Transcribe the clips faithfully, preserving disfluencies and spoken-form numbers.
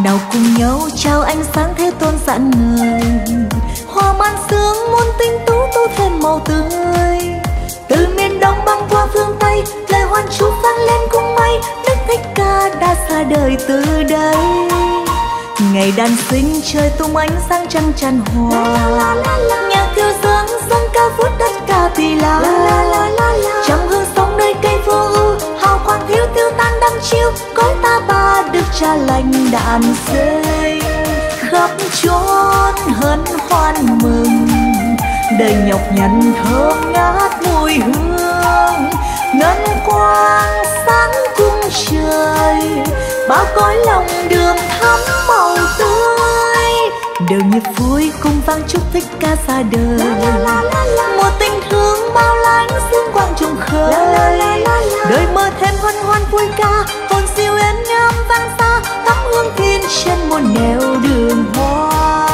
Nào cùng nhau trao ánh sáng thế tôn rạng người, hoa man sương muôn tinh tú tô thêm màu tươi. Từ miền đông băng qua phương tây, lời hoan chúc vang lên cùng mây. Đức Thích Ca đã ra đời từ đây. Ngày đàn sinh trời tung ánh sáng trăng tràn hòa, nhạc thiêu dương dâng ca vút đất ca tỳ la. Trăm hương sống nơi cây vô ưu, hào quang thiếu tiêu tan đăm chiêu. Cõi ta bà được cha lành đàn rơi, khắp chốn hân hoan mừng. Đầy nhọc nhằn thơm ngát mùi hương, ngân quang sáng cung trời. Bao cõi lòng đường thắm màu tươi, đều nhịp vui cùng vang chúc Thích Ca ra đời. Một tình thương bao la ánh dương quang trùng khơi, đời mơ thêm hân hoan vui ca. Hồn siêu yên nhâm vang xa, thắm hương thiên trên một nẻo đường hoa.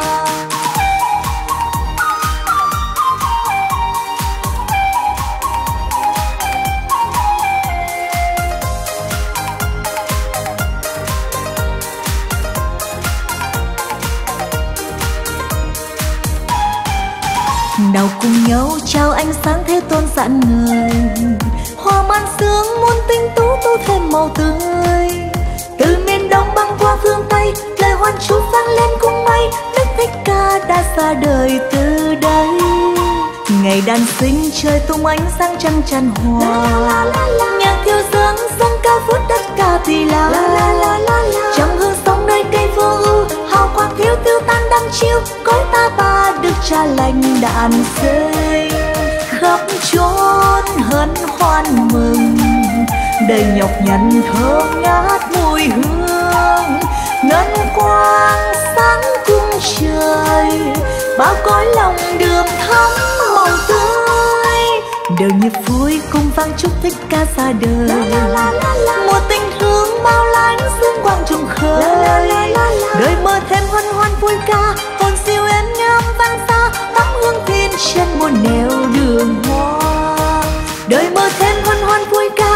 Nào cùng nhau trao ánh sáng thế tôn rạng người, hoa man sương muôn tinh tú tô thêm màu tươi. Từ miền đông băng qua phương tây, lời hoan chúc vang lên cùng mây. Đức Thích Ca đã ra đời từ đây. Ngày đàn sinh trời tung ánh sáng trăng tràn hòa, nhạc thiêu dương dâng ca vút đất ca tỳ la. Trăm hương sống nơi cây vô ưu, hào quang thiếu tiêu tan đăm chiêu. Cõi ta bà được cha lành đàn rơi, khắp chốn hân hoan mừng. Đầy nhọc nhằn thơm ngát mùi hương, ngân quang sáng cung trời. Bao cõi lòng đường thắm màu tươi, đều nhịp vui cùng vang chúc Thích Ca ra đời. Một tình thương bao la ánh dương quang trùng khơi, đời mơ thêm hân hoan vui ca. Hồn siêu yên nhâm vang xa, thắm hương thiên trên muôn nẻo đường hoa. Đời mơ thêm hân hoan vui ca,